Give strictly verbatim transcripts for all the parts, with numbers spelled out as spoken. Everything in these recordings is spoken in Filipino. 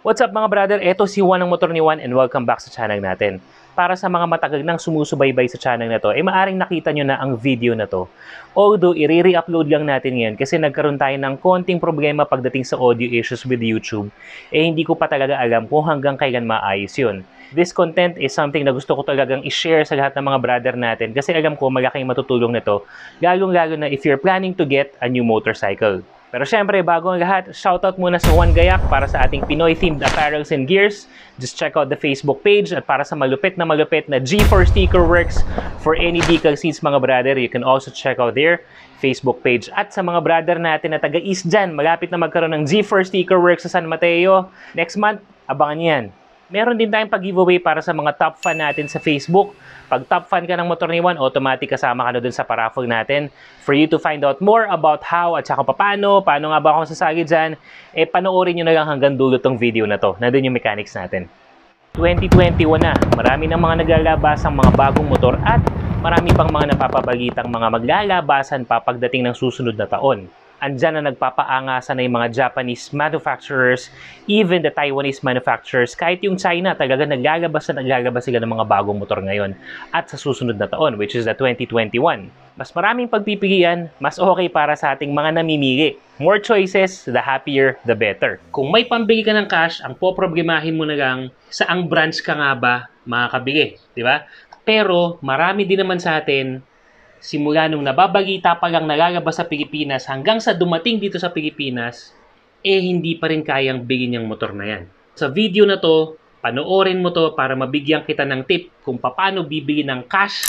What's up mga brother? Ito si Juan ng Motor ni Juan and welcome back sa channel natin. Para sa mga matagal nang sumusubaybay sa channel na to, eh maaring nakita nyo na ang video na to. Although, i-re-upload lang natin ngayon kasi nagkaroon tayo ng konting problema pagdating sa audio issues with YouTube. Eh hindi ko pa talaga alam kung hanggang kailan maayos yun. This content is something na gusto ko talagang i-share sa lahat ng mga brother natin kasi alam ko malaking matutulong nito, lalong-lalo na if you're planning to get a new motorcycle. Pero syempre, bago ang lahat, shoutout muna sa Juan Gayak para sa ating Pinoy-themed apparels and gears. Just check out the Facebook page at para sa malupit na malupit na G four Sticker Works for any decal seats mga brother, you can also check out their Facebook page. At sa mga brother natin na taga-East dyan, malapit na magkaroon ng G four Sticker Works sa San Mateo. Next month, abangan nyo yan. Meron din tayong pag-giveaway para sa mga top fan natin sa Facebook. Pag top fan ka ng Motor ni Juan, automatic kasama ka na dun sa paraffle natin. For you to find out more about how at saka paano, paano nga ba ako sasali dyan, eh panoorin nyo na lang hanggang dulo tong video na to. Nandun yung mechanics natin. twenty twenty-one na, marami ng mga naglalabasang mga bagong motor at marami pang mga napapabalitang mga maglalabasan pa pagdating ng susunod na taon. Andyan na nagpapaangasan na yung mga Japanese manufacturers, even the Taiwanese manufacturers, kahit yung China, talaga naglalabas na naglalabas sila ng mga bagong motor ngayon at sa susunod na taon, which is the twenty twenty-one. Mas maraming pagpipilian, mas okay para sa ating mga namimili. More choices, the happier, the better. Kung may pambili ka ng cash, ang poproblemahin mo na lang, saang branch ka nga ba makakabili, di ba? Pero marami din naman sa atin, simula nung nababalita pa lang nalalabas sa Pilipinas hanggang sa dumating dito sa Pilipinas, eh hindi pa rin kayang bilhin yung motor na yan. Sa video na to, panoorin mo to para mabigyan kita ng tip kung paano bibili ng cash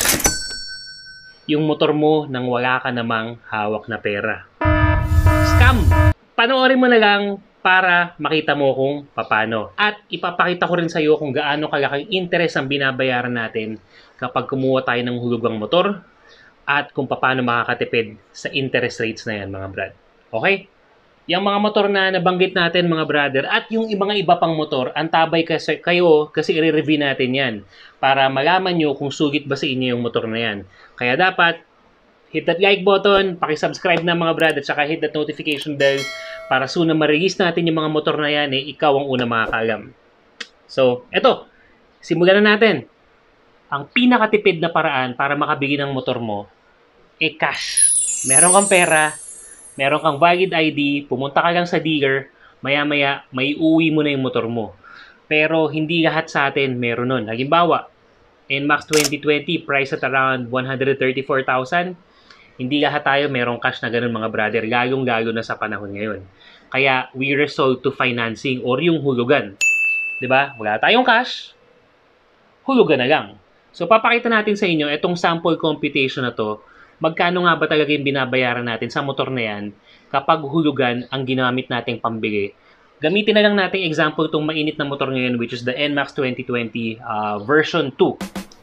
yung motor mo nang wala ka namang hawak na pera. Scam! Panoorin mo na lang para makita mo kung paano. At ipapakita ko rin sa iyo kung gaano kalaking interest ang binabayaran natin kapag kumuha tayo ng hulugang motor at kung paano makakatipid sa interest rates na yan mga brad. Okay? Yung mga motor na nabanggit natin mga brother at yung mga iba pang motor, antabay kasi kayo kasi i-review natin yan para malaman nyo kung sugit ba sa inyo yung motor na yan. Kaya dapat hit that like button, pakisubscribe na mga brad at saka hit that notification bell para soon na ma-release natin yung mga motor na yan, eh, ikaw ang una makakaalam. So, eto, simulan na natin. Ang pinakatipid na paraan para makabili ng motor mo e cash. Meron kang pera, meron kang valid I D, pumunta ka lang sa dealer, maya-maya may uwi mo na yung motor mo. Pero hindi lahat sa atin meron nun. Halimbawa, N MAX twenty twenty price at around one hundred thirty-four thousand. Hindi lahat tayo merong cash na ganun mga brother, lalong-lalo na sa panahon ngayon. Kaya we resort to financing or yung hulugan. 'Di ba? Wala tayong cash, hulugan na lang. So, papakita natin sa inyo itong sample computation na to. Magkano nga ba talaga yung binabayaran natin sa motor na yan kapag hulugan ang ginamit nating pambili. Gamitin na lang natin example itong mainit na motor ngayon which is the N MAX twenty twenty uh, version two.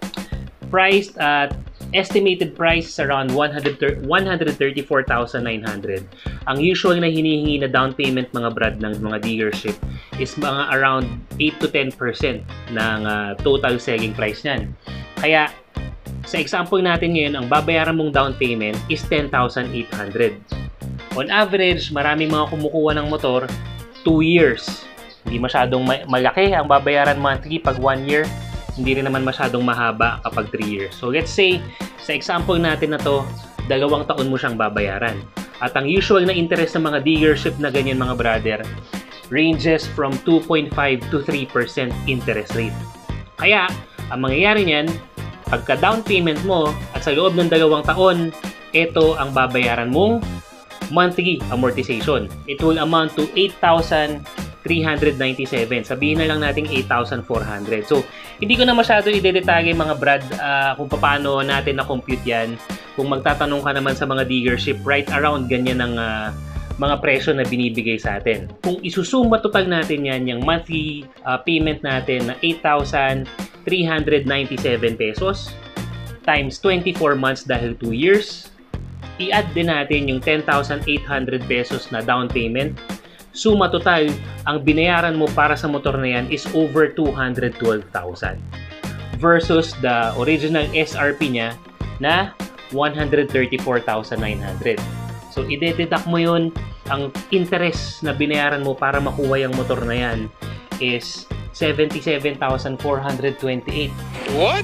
Priced at estimated price around one hundred thirty-four thousand nine hundred. Ang usual na hinihingi na down payment mga brad ng mga dealership is mga around eight to ten percent ng uh, total selling price niyan. Kaya sa example natin ngayon, ang babayaran mong down payment is ten thousand eight hundred. On average, maraming mga kumukuha ng motor two years. Hindi masyadong malaki ang babayaran monthly pag one year. Hindi rin naman masyadong mahaba kapag three years. So let's say, sa example natin na to, dalawang taon mo siyang babayaran. At ang usual na interest ng mga dealership na ganyan mga brother, ranges from two point five to three percent interest rate. Kaya, ang mangyayari niyan, pagka down payment mo at sa loob ng dalawang taon, ito ang babayaran mong monthly amortization. It will amount to eight thousand three hundred ninety-seven. Sabihin na lang natin eight thousand four hundred. So, hindi ko na masyado i-detalye mga brad uh, kung paano natin na-compute yan. Kung magtatanong ka naman sa mga dealership, right around ganyan ng uh, mga presyo na binibigay sa atin. Kung isusuma total natin yan, yung monthly uh, payment natin na eight thousand three hundred ninety-seven pesos times twenty-four months dahil two years, i-add din natin yung ten thousand eight hundred pesos na down payment. Suma total, ang binayaran mo para sa motor na yan is over two hundred twelve thousand versus the original S R P niya na one hundred thirty-four thousand nine hundred. So, i-deduct mo yun, ang interest na binayaran mo para makuha yung motor na yan is seventy-seven thousand four hundred twenty-eight. What?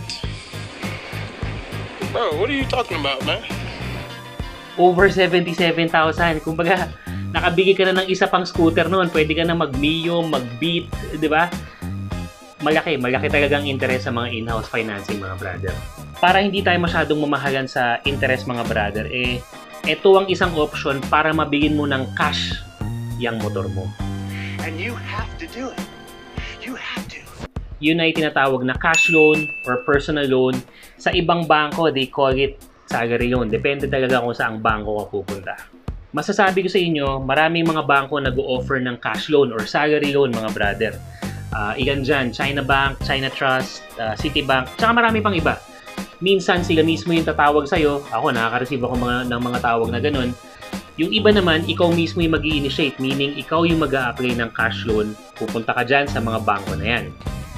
Bro, what are you talking about, man? Over seventy-seven thousand. Kumbaga, nakabigay ka na ng isa pang scooter noon. Pwede ka na mag-Mio, mag-Beat, di ba? Malaki, malaki talagang interest sa mga in-house financing, mga brother. Para hindi tayo masyadong mamahalan sa interest, mga brother, eh, ito ang isang option para mabigyan mo ng cash yung motor mo. And you have to do it. You have to. Yun ay tinatawag na cash loan or personal loan. Sa ibang bangko, they call it salary loan. Depende talaga kung saang bangko ka pupunta. Masasabi ko sa inyo, maraming mga bangko nag-o-offer ng cash loan or salary loan, mga brother. Uh, ilan dyan, China Bank, China Trust, uh, Citibank, tsaka marami pang iba. Minsan sila mismo yung tatawag sa'yo. Ako, nakaka-receive ako mga, ng mga tawag na ganun. Yung iba naman, ikaw mismo yung mag-i-initiate, meaning ikaw yung mag-a-apply ng cash loan. Pupunta ka dyan sa mga bangko na yan.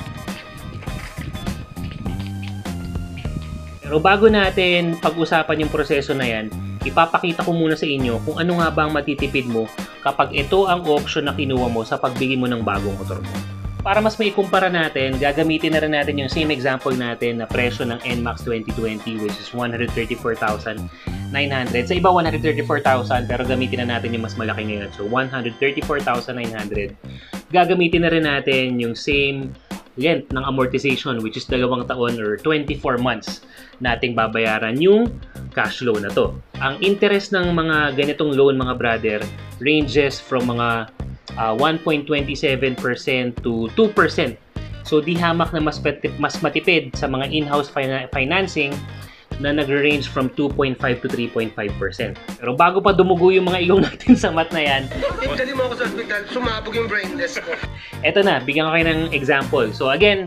Pero bago natin pag-usapan yung proseso na yan, ipapakita ko muna sa inyo kung ano nga ba ang matitipid mo kapag ito ang option na kinuha mo sa pagbili mo ng bagong motor mo. Para mas maikumpara natin, gagamitin na rin natin yung same example natin na presyo ng N MAX twenty twenty, which is one hundred thirty-four thousand nine hundred. Sa iba, one hundred thirty-four thousand, pero gamitin na natin yung mas malaki ngayon. So, one hundred thirty-four thousand nine hundred. Gagamitin na rin natin yung same length ng amortization, which is dalawang taon or twenty-four months nating babayaran yung cash loan na to. Ang interest ng mga ganitong loan, mga brother, ranges from mga uh, one point two seven percent to two percent. So, di hamak na mas, mas matipid sa mga in-house fin- financing na nag-range from two point five to three point five percent. Pero bago pa dumugo yung mga ilong natin sa math na yan, Dali mo ako sa hospital, sumabog yung brainless ko. eto na, bigyan ko kayo ng example. So again,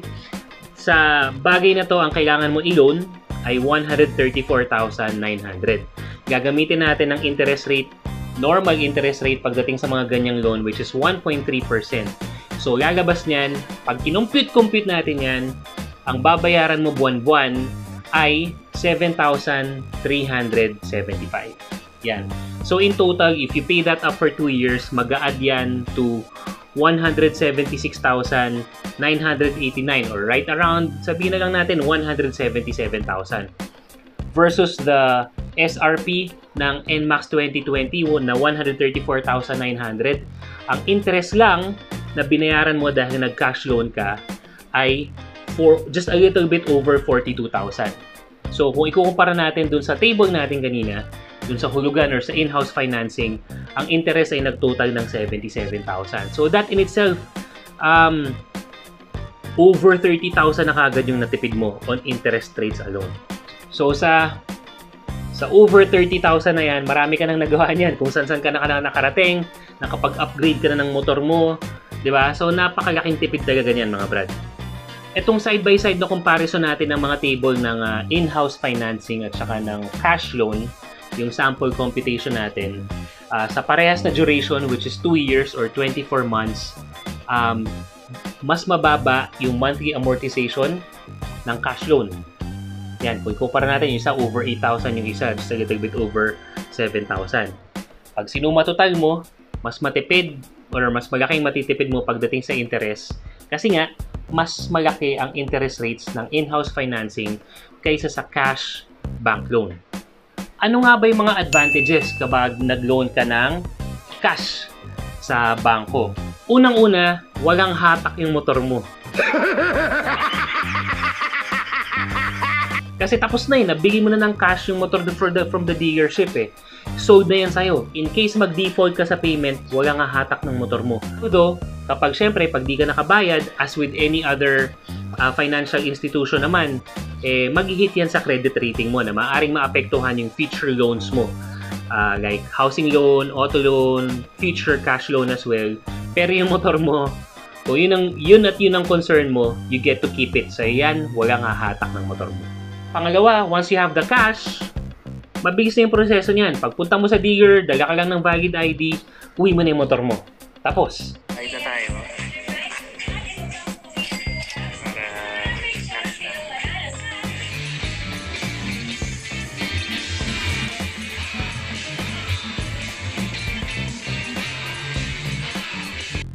sa bagay na to, ang kailangan mo i-loan ay one hundred thirty-four thousand nine hundred. Gagamitin natin ng interest rate, normal interest rate pagdating sa mga ganyang loan, which is one point three percent. So lalabas niyan, pag kinumpute-compute natin yan, ang babayaran mo buwan-buwan ay seven thousand three hundred seventy-five. Yan. So in total, if you pay that up for two years, mag-a-add yan to one hundred seventy-six thousand nine hundred eighty-nine or right around, sabihin na lang natin, one hundred seventy-seven thousand. Versus the S R P ng N MAX twenty twenty na one hundred thirty-four thousand nine hundred. Ang interest lang na binayaran mo dahil nag-cash loan ka ay for just a little bit over forty-two thousand. So kung ikukumpara natin dun sa table natin kanina, dun sa hulugan or sa in-house financing, ang interest ay nagtotal ng seventy-seven thousand. So that in itself, um, over thirty thousand na kagad yung natipid mo on interest rates alone. So sa sa over thirty thousand na yan, marami ka nang nagawa niyan. Kung saan-saan ka na, ka na nakarating, nakapag-upgrade ka na ng motor mo, di ba? So napakalaking tipid talaga ganyan, mga brad. Itong side-by-side na comparison natin ng mga table ng uh, in-house financing at saka ng cash loan, yung sample computation natin, uh, sa parehas na duration, which is two years or twenty-four months, um, mas mababa yung monthly amortization ng cash loan. Yan, kung ikumpara natin, yung isa over eight thousand, yung isa just a little bit over seven thousand. Pag sinuma total mo, mas matipid or mas malaking matitipid mo pagdating sa interest kasi nga, mas malaki ang interest rates ng in-house financing kaysa sa cash bank loan. Ano nga ba yung mga advantages kapag nag-loan ka ng cash sa bangko? Unang-una, walang hatak yung motor mo. Kasi tapos na eh, nabigay mo na ng cash yung motor from the, from the dealership eh. Sold na yan sa'yo. In case mag-default ka sa payment, walang hatak ng motor mo. Although, kapag syempre, pag di ka nakabayad, as with any other uh, financial institution naman, eh, mag-hit yan sa credit rating mo na maaaring maapektuhan yung future loans mo. Uh, like housing loan, auto loan, future cash loan as well. Pero yung motor mo, kung yun, ang, yun at yun ang concern mo, you get to keep it. So yan, walang hatak ng motor mo. Pangalawa, once you have the cash, mabilis na yung proseso niyan. Pagpunta mo sa dealer, dala ka lang ng valid I D, uwi mo na yung motor mo. Tapos. Ay na tayo. Para cash na.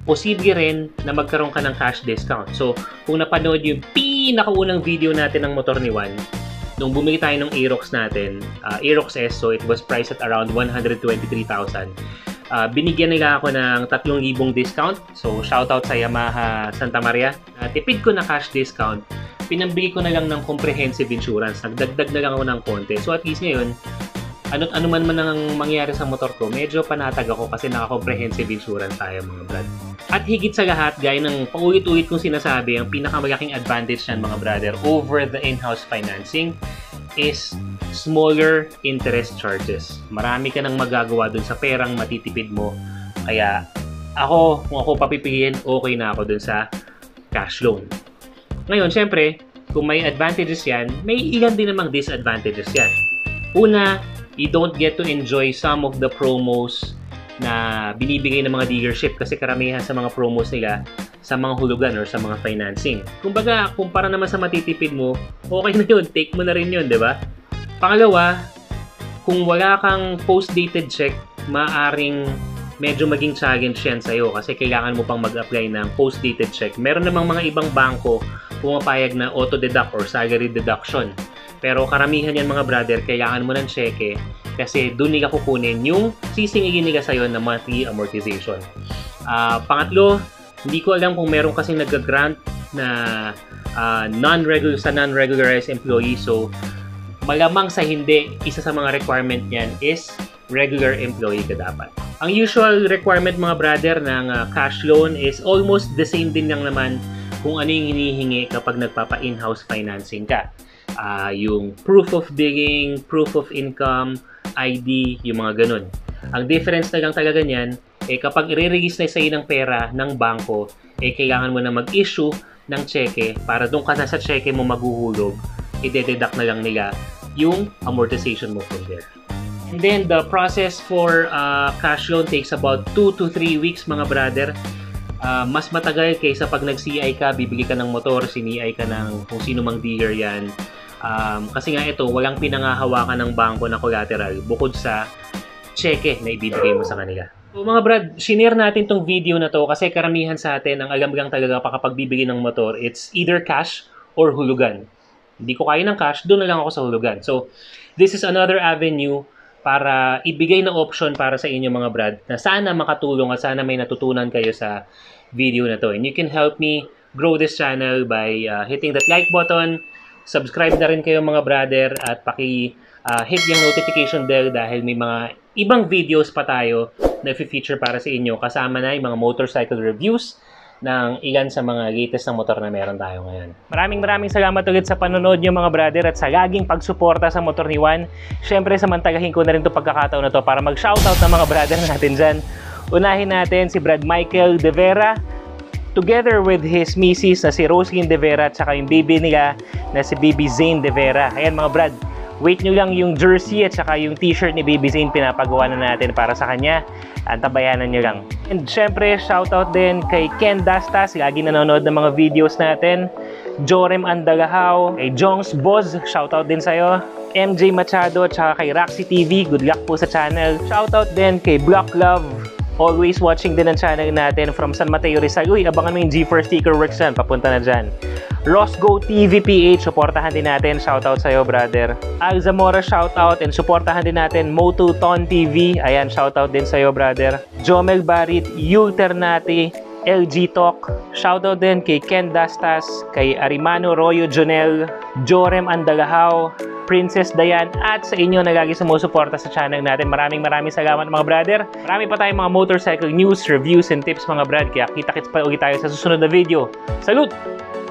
posible rin na magkaroon ka ng cash discount. So, kung napanood yung pinakaunang video natin ng motor ni Juan, nung bumili tayo ng Aerox natin, uh, Aerox S, so it was priced at around one hundred twenty-three thousand. Uh, binigyan nila ako ng three thousand discount. So, shoutout sa Yamaha Santa Maria. Uh, tipid ko na cash discount. Pinambili ko na lang ng comprehensive insurance. Nagdagdag na lang ako ng konti. So, at least ngayon, ano, ano man man ang mangyari sa motor ko, medyo panatag ako kasi naka-comprehensive insurance tayo mga brad. At higit sa lahat, gaya ng paulit-ulit kong sinasabi, ang pinakamalaking advantage niyan mga brother over the in-house financing is smaller interest charges. Marami ka nang magagawa dun sa perang matitipid mo. Kaya ako, kung ako papipiliin, okay na ako dun sa cash loan. Ngayon, syempre, kung may advantages yan, may ilan din namang disadvantages yan. Una, you don't get to enjoy some of the promos na binibigay ng mga dealership kasi karamihan sa mga promos nila sa mga hulugan or sa mga financing. Kumbaga, kumpara naman sa matitipid mo, okay na yun, take mo na rin yun, di ba? Pangalawa, kung wala kang post-dated check, maaring medyo maging challenge yan sa'yo kasi kailangan mo pang mag-apply ng post-dated check. Meron namang mga ibang bangko pumapayag na auto-deduct or salary deduction. Pero karamihan yan mga brother, kailangan mo ng cheque kasi doon nila kukunin yung sisingilin nila sa'yo na monthly amortization. Uh, pangatlo, hindi ko alam kung meron kasing nag-grant na uh, non-regular sa non-regularized employee. So, malamang sa hindi, isa sa mga requirement niyan is regular employee ka dapat. Ang usual requirement mga brother ng uh, cash loan is almost the same din lang naman kung ano yung hinihingi kapag nagpapa-in-house financing ka. Uh, yung proof of billing, proof of income, I D, yung mga ganun. Ang difference na lang talaga niyan, eh kapag i-release na sa'yo ng pera ng bangko, eh kailangan mo na mag-issue ng cheque para doon ka na sa cheque mo maghuhulog, i-deduct na lang nila yung amortization mo from there. And then the process for uh, cash loan takes about two to three weeks mga brother. Uh, mas matagal kaysa pag nag-C I ka, bibili ka ng motor, sini I ka ng kung sino mang dealer yan. Um, kasi nga ito, walang pinangahawakan ng bangko na collateral bukod sa cheque na ibibigay mo sa kanila. So mga brad, shinare natin tong video na to kasi karamihan sa atin ang alam lang talaga pa kapag bibili ng motor, it's either cash or hulugan. Hindi ko kaya ng cash, doon na lang ako sa hulugan. So this is another avenue para ibigay na option para sa inyo mga brad na sana makatulong at sana may natutunan kayo sa video na to. And you can help me grow this channel by uh, hitting that like button, subscribe na rin kayo mga brother at paki uh, hit yung notification bell dahil may mga ibang videos pa tayo na i-feature para sa inyo kasama na yung mga motorcycle reviews ng ilan sa mga latest na motor na meron tayo ngayon. Maraming maraming salamat ulit sa panonood nyo mga brother at sa laging pagsuporta sa motor ni Juan. Siyempre samantalahin ko na rin itong pagkakataon na to para mag-shoutout ng mga brother natin dyan. Unahin natin si Brad Michael De Vera together with his missus na si Roslyn De Vera at saka yung baby nila na si Baby Zane De Vera. Ayan mga brad, wait nyo lang yung jersey at saka yung t-shirt ni Baby Zane pinapagawa na natin para sa kanya. Antabayanan nyo lang. And syempre, shoutout din kay Ken Dastas, lagi nanonood ng mga videos natin. Jorem Andalahao, kay Jongs Boz, shoutout din sa'yo. M J Machado, at saka kay Roxy T V, good luck po sa channel. Shoutout din kay Block Love, always watching din ang channel natin from San Mateo Rizal. Uy, abangan mo yung G four Sticker Works dyan, papunta na dyan. Rosgo T V P H, supportahan din natin. Shoutout sa'yo, brother. Al Zamora, shoutout. And supportahan din natin Moto Ton T V. Ayan, shoutout din sa'yo, brother. Jomel Barit, Ulternati, L G Talk. Shoutout din kay Ken Dastas, kay Arimano Royo Jonel, Jorem Andalahao, Princess Dayan, at sa inyo na lagi sumusuporta sa channel natin. Maraming maraming salamat mga brother. Marami pa tayong mga motorcycle news, reviews, and tips mga brad. Kaya kita-kits pa ulit tayo sa susunod na video. Salute!